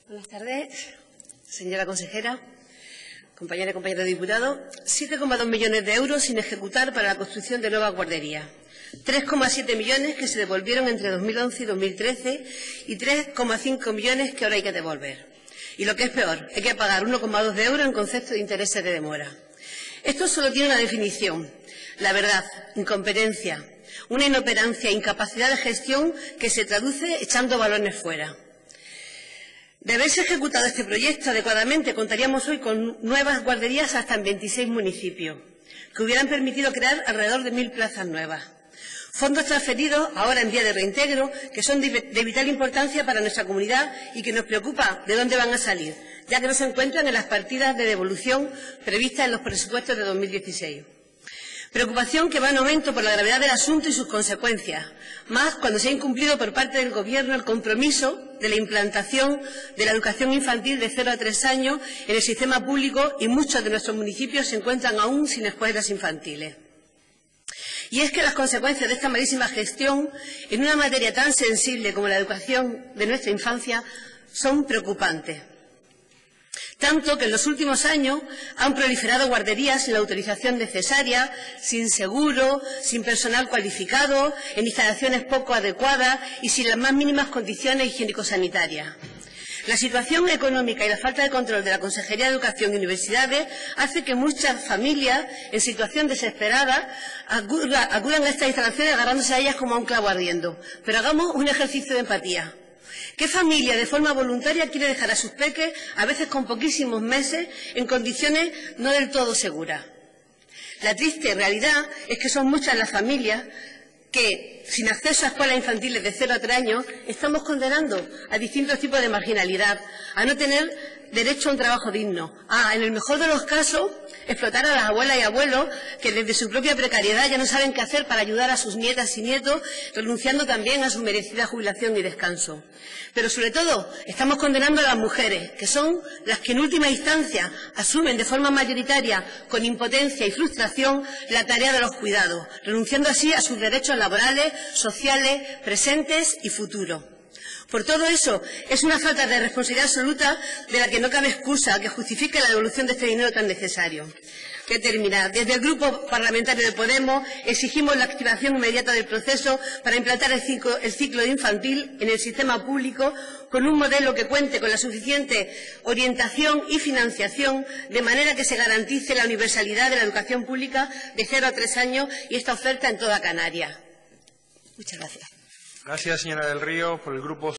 Buenas tardes, señora consejera, compañera y compañeros diputados. 7,2 millones de euros sin ejecutar para la construcción de nuevas guarderías. 3,7 millones que se devolvieron entre 2011 y 2013 y 3,5 millones que ahora hay que devolver. Y lo que es peor, hay que pagar 1,2 de euros en concepto de intereses de demora. Esto solo tiene una definición: la verdad, incompetencia, una inoperancia, incapacidad de gestión que se traduce echando balones fuera. De haberse ejecutado este proyecto adecuadamente, contaríamos hoy con nuevas guarderías hasta en 26 municipios, que hubieran permitido crear alrededor de 1000 plazas nuevas. Fondos transferidos, ahora en vía de reintegro, que son de vital importancia para nuestra comunidad y que nos preocupa de dónde van a salir, ya que no se encuentran en las partidas de devolución previstas en los presupuestos de 2016. Preocupación que va en aumento por la gravedad del asunto y sus consecuencias, más cuando se ha incumplido por parte del Gobierno el compromiso de la implantación de la educación infantil de 0 a 3 años en el sistema público, y muchos de nuestros municipios se encuentran aún sin escuelas infantiles. Y es que las consecuencias de esta malísima gestión en una materia tan sensible como la educación de nuestra infancia son preocupantes. Tanto que en los últimos años han proliferado guarderías sin la autorización necesaria, sin seguro, sin personal cualificado, en instalaciones poco adecuadas y sin las más mínimas condiciones higiénico-sanitarias. La situación económica y la falta de control de la Consejería de Educación y Universidades hace que muchas familias en situación desesperada acudan a estas instalaciones agarrándose a ellas como a un clavo ardiendo. Pero hagamos un ejercicio de empatía. ¿Qué familia de forma voluntaria quiere dejar a sus peques, a veces con poquísimos meses, en condiciones no del todo seguras? La triste realidad es que son muchas las familias que, sin acceso a escuelas infantiles de 0 a 3 años, estamos condenando a distintos tipos de marginalidad, a no tener derecho a un trabajo digno, a, en el mejor de los casos, explotar a las abuelas y abuelos que desde su propia precariedad ya no saben qué hacer para ayudar a sus nietas y nietos, renunciando también a su merecida jubilación y descanso. Pero sobre todo estamos condenando a las mujeres, que son las que en última instancia asumen de forma mayoritaria, con impotencia y frustración, la tarea de los cuidados, renunciando así a sus derechos laborales, sociales, presentes y futuros. Por todo eso, es una falta de responsabilidad absoluta de la que no cabe excusa que justifique la devolución de este dinero tan necesario. Voy a terminar. Desde el Grupo Parlamentario de Podemos exigimos la activación inmediata del proceso para implantar el ciclo infantil en el sistema público con un modelo que cuente con la suficiente orientación y financiación, de manera que se garantice la universalidad de la educación pública de 0 a 3 años y esta oferta en toda Canarias. Muchas gracias. Gracias, señora del Río. Por el Grupo